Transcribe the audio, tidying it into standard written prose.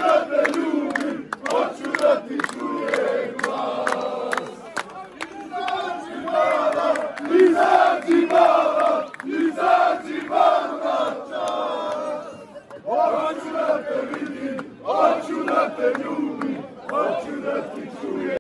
da te ljubim, hoću da ti čujem glas. Izađi baba, izađi baba čas. Hoću da te vidim, hoću da te ljubim, hoću da ti čujem.